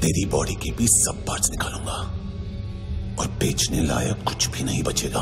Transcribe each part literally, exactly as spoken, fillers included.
तेरी बॉडी के भी सब पार्ट्स निकालूंगा और बेचने लायक कुछ भी नहीं बचेगा।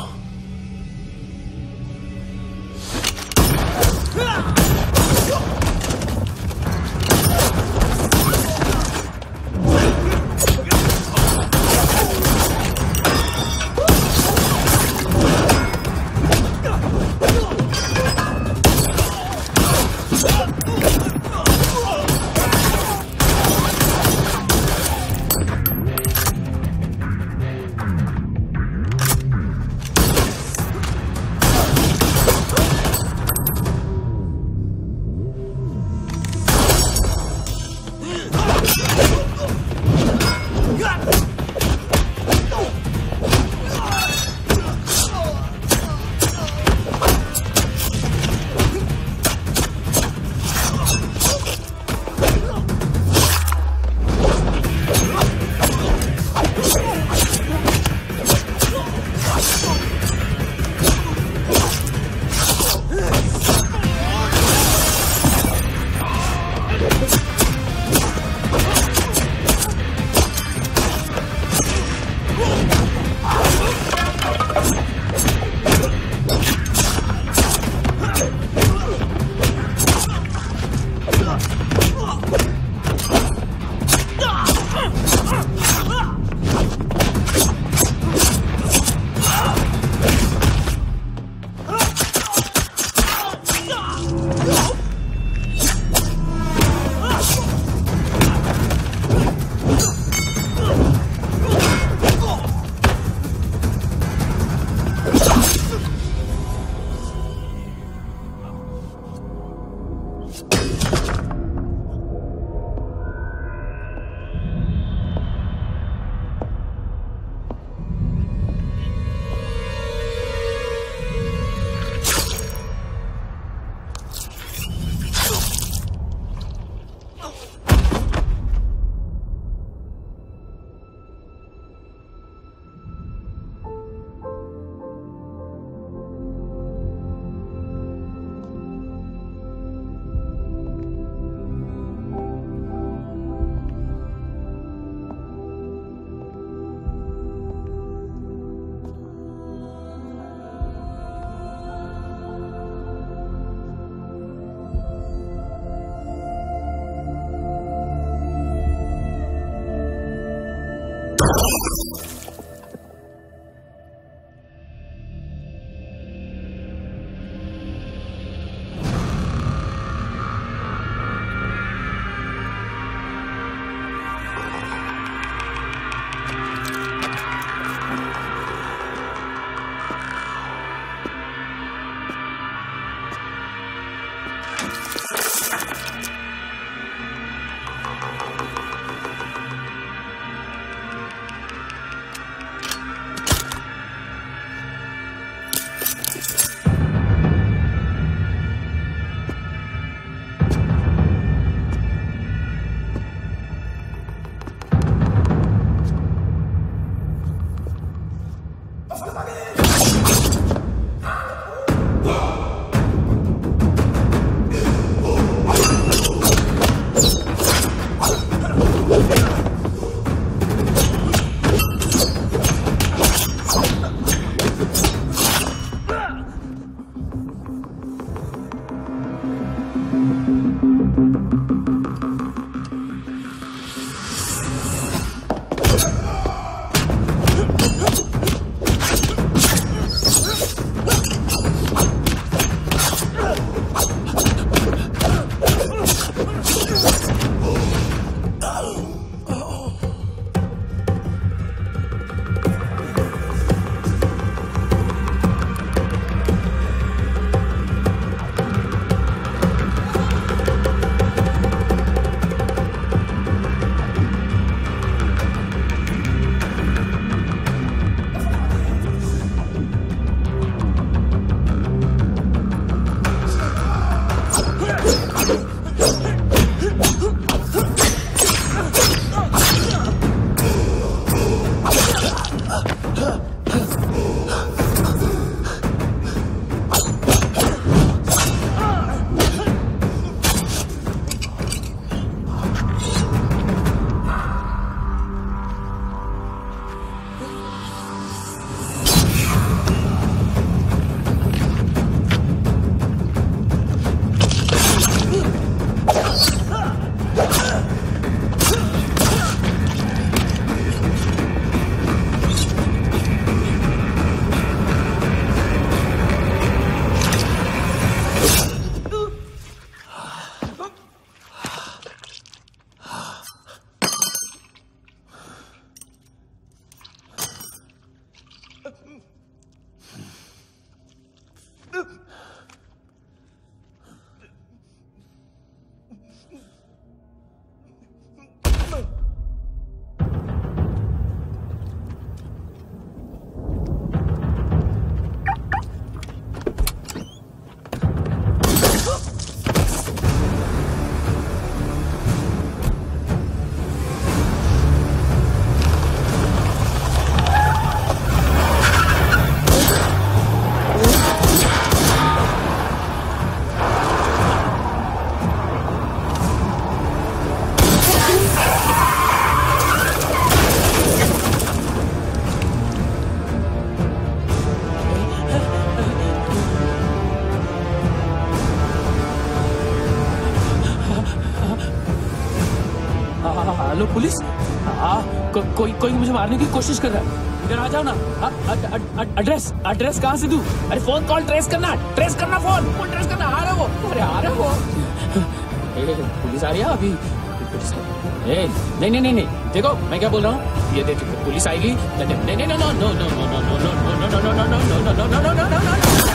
Hello police. हाँ को, कोई कोई मुझे मारने की कोशिश कर रहा है, इधर आ जाओ ना। एड्रेस एड्रेस कहाँ से दूं? अरे फोन कॉल ट्रेस करना, ट्रेस करना, फोन फोन ट्रेस करना। आ रहा है वो, अरे आ रहा है वो। पुलिस आ रही है अभी, पुलिस ए, नहीं नहीं नहीं नहीं देखो मैं क्या बोल रहा हूँ, ये देखो पुलिस आएगी। नहीं नहीं नहीं no no no no no no no no no no no no no no no no no no.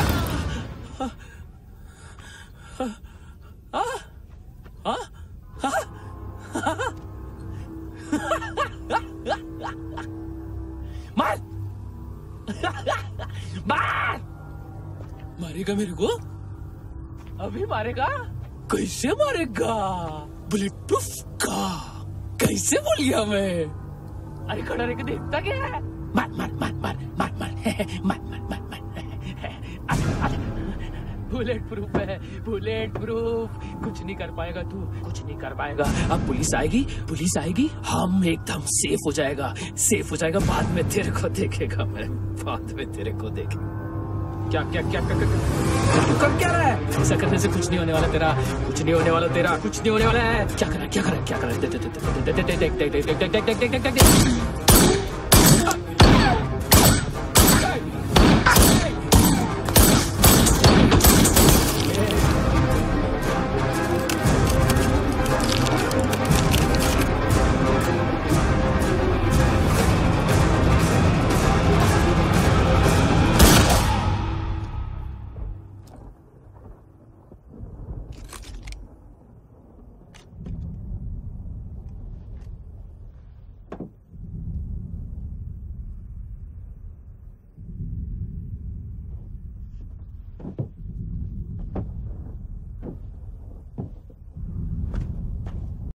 मार मार मारेगा मेरे को, अभी मारेगा। कैसे मारेगा? बुलेट प्रूफ का कैसे बोल गया मैं? अरे खड़ा रह के देखता क्या है? मार मार मार मार मार मार मार मार मार मार। बुलेट प्रूफ है, बुलेट प्रूफ। कुछ नहीं कर पाएगा तू, कुछ नहीं कर पाएगा। अब पुलिस आएगी, पुलिस आएगी, हम एकदम सेफ हो जाएगा, सेफ हो जाएगा। बाद में तेरे को देखेगा मैं, बाद में तेरे को देखेगा। क्या क्या क्या क्या क्या कर क्या रहा है? ऐसा करने से कुछ नहीं होने वाला तेरा, कुछ नहीं होने वाला तेरा, कुछ नहीं होने वाला है। क्या कर रहा है, क्या कर रहा है, क्या कर रहा है? देख देख देख देख देख देख देख देख देख देख देख देख देख।